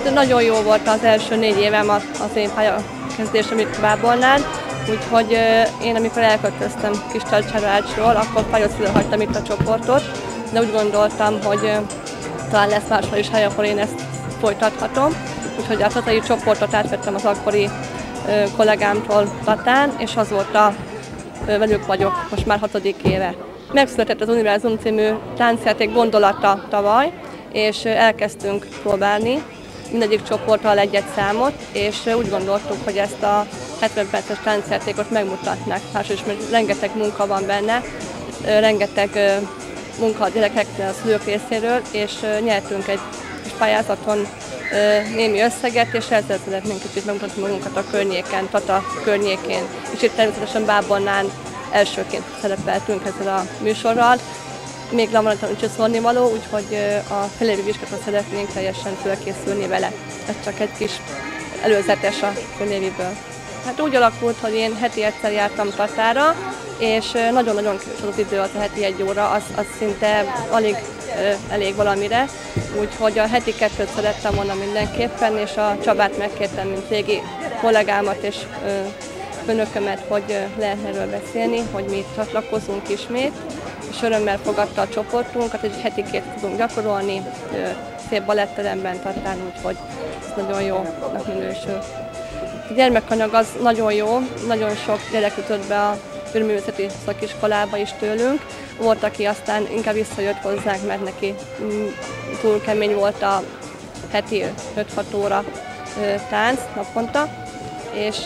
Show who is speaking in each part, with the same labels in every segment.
Speaker 1: Hát nagyon jó volt az első 4 évem az én pályakezdésem itt Bábolnán, úgyhogy én amikor elköltöztem Kiscsaládsról, akkor Fajoszról hagytam itt a csoportot, de úgy gondoltam, hogy talán lesz máshol is hely, akkor én ezt folytathatom. Úgyhogy a tatai csoportot átvettem az akkori kollégámtól, Tatán, és azóta velük vagyok most már 6. éve. Megszületett az Univerzum című táncjáték gondolata tavaly, és elkezdtünk próbálni mindegyik csoporttal egy-egy számot, és úgy gondoltuk, hogy ezt a 70 perces táncjátékot megmutatnák. Másrészt, mert rengeteg munka van benne, rengeteg munka a gyerekeknél, a szülők részéről, és nyertünk egy pályázaton némi összeget, és ezzel szeretnénk kicsit megmutatni magunkat a környéken, Tata környékén. És itt természetesen Bábolnán elsőként szerepeltünk ezzel a műsorral. Még van is szólnivaló, úgyhogy a félévi vizsgátra szeretnénk teljesen fölkészülni vele. Ez csak egy kis előzetes a féléviből. Hát úgy alakult, hogy én heti egyszer jártam Tatára, és nagyon-nagyon kevés az idő, az a heti 1 óra, az szinte alig elég valamire. Úgyhogy a heti 2-t szerettem volna mindenképpen, és a Csabát megkértem, mint régi kollégámat és önökömet, hogy lehetne erről beszélni, hogy mi itt csatlakozunk ismét, és örömmel fogadta a csoportunkat, hogy heti 2 tudunk gyakorolni, szép baletteremben Tatán, úgyhogy ez nagyon jónak minősül. A gyermekanyag az nagyon jó, nagyon sok gyerek jutott be a filmművészeti szakiskolába is tőlünk. Volt, aki aztán inkább visszajött hozzánk, mert neki túl kemény volt a heti 5-6 óra tánc naponta, és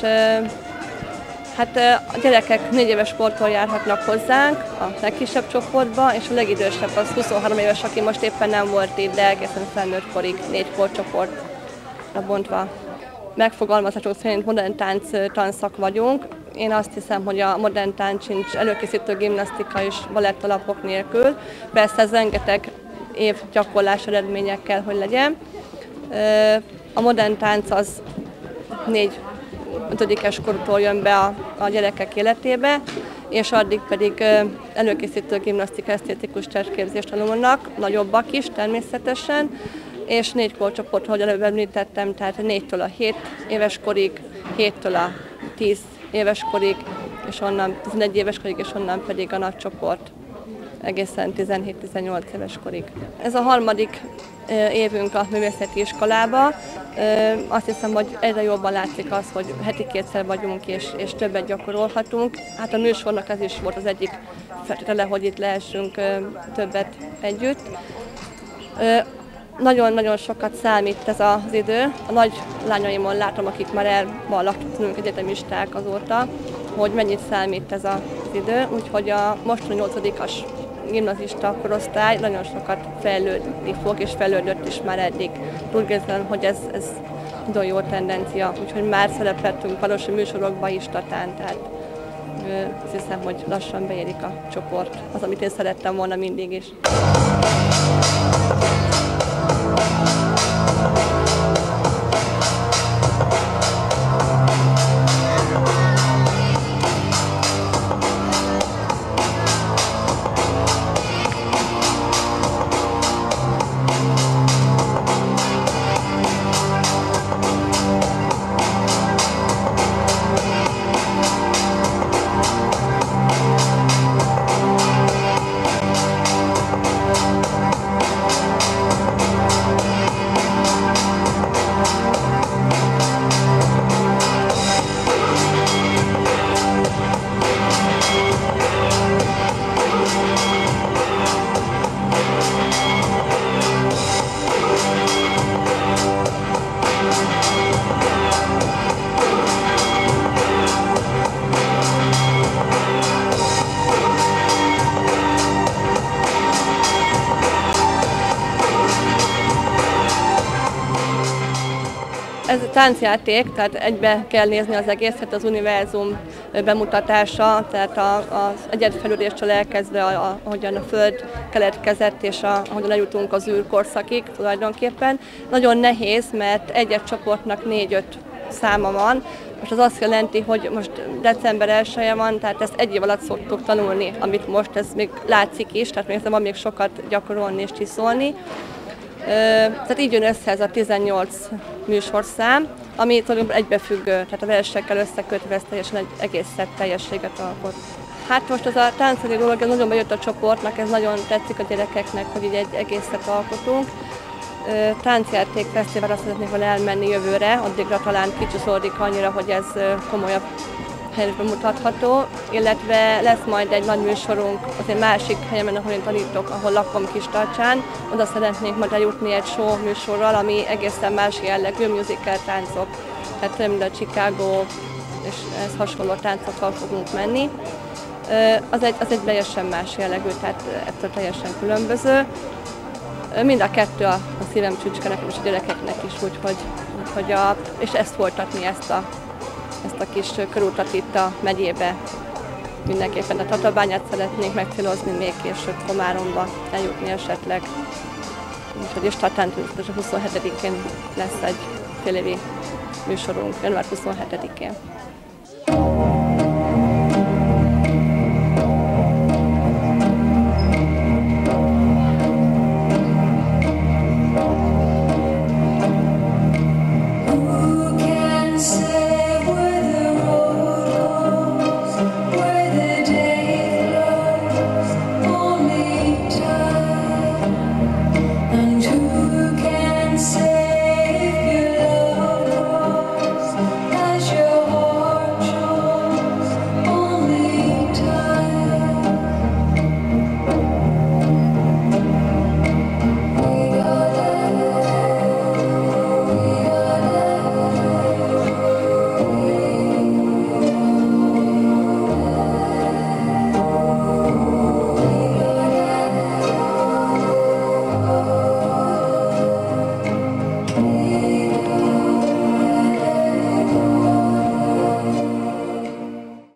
Speaker 1: hát a gyerekek 4 éves kortól járhatnak hozzánk a legkisebb csoportba, és a legidősebb az 23 éves, aki most éppen nem volt itt, de egészen felnőtt korig 4 korcsoportra bontva. Megfogalmazások szerint modern tánc tanszak vagyunk. Én azt hiszem, hogy a modern tánc sincs előkészítő gimnasztika és balett alapok nélkül. Persze ez rengeteg év gyakorlás eredménye kell, hogy legyen. A modern tánc az 4-5-es korútól jön be a gyerekek életébe, és addig pedig előkészítő gimnasztika, esztétikus testképzést tanulnak, nagyobbak is természetesen, és 4 korcsoport, ahogy előbb említettem, tehát 4-től a 7 éves korig, 7-től a 10 éves korig, és onnan 11 éves korig, és onnan pedig a nagy csoport egészen 17-18 éves korig. Ez a 3. évünk a művészeti iskolába. Azt hiszem, hogy egyre jobban látszik az, hogy heti 2-szer vagyunk és többet gyakorolhatunk. Hát a műsornak ez is volt az egyik feltétele, hogy itt lehessünk többet együtt. Nagyon-nagyon sokat számít ez az idő. A nagy lányaimon látom, akik már elvallagtunk egyetemisták azóta, hogy mennyit számít ez az idő. Úgyhogy a mostani 8-as gimnazista korosztály nagyon sokat fejlődni fog, és fejlődött is már eddig. Úgy érzem, hogy ez nagyon jó tendencia, úgyhogy már szerepeltünk valósi műsorokba is Tatán, tehát azt hiszem, hogy lassan beérik a csoport, az, amit én szerettem volna mindig is. Ez a táncjáték, tehát egybe kell nézni az egészet, az univerzum bemutatása, tehát az egyedfejlődéstől elkezdve, ahogyan a Föld keletkezett, és ahogyan eljutunk az űrkorszakig tulajdonképpen. Nagyon nehéz, mert egy-egy csoportnak 4-5 száma van. Most az azt jelenti, hogy most december 1-e van, tehát ezt 1 év alatt szoktuk tanulni, amit most ez még látszik is, tehát még van még sokat gyakorolni és csiszolni. Tehát így jön össze ez a 18 műsorszám, ami tulajdonképpen egybefüggő, tehát a versekkel összekötve ez teljesen egy egész szett teljességet alkot. Hát most az a táncszerű dolog, ez nagyon bejött a csoportnak, ez nagyon tetszik a gyerekeknek, hogy így egy egészet alkotunk. Táncjáték fesztiválra szeretnék volna elmenni jövőre, addigra talán kicsiszódik annyira, hogy ez komolyabb helyen bemutatható, illetve lesz majd egy nagy műsorunk az egy másik helyen, ahol én tanítok, ahol lakom Kistarcsán. Oda szeretnénk majd eljutni egy show műsorral, ami egészen más jellegű, musical táncok. Tehát mind a Chicago és ez hasonló táncokkal fogunk menni. Az egy teljesen más jellegű, tehát ettől teljesen különböző. Mind a kettő a szívem csücske nekem és a gyerekeknek is, és ezt folytatni, ezt a kis körutat itt a megyébe. Mindenképpen a Tatabányát szeretnénk megcélozni, még később Komáromba eljutni esetleg. Úgyhogy és Tatán a 27-én lesz egy félévi műsorunk, január 27-én.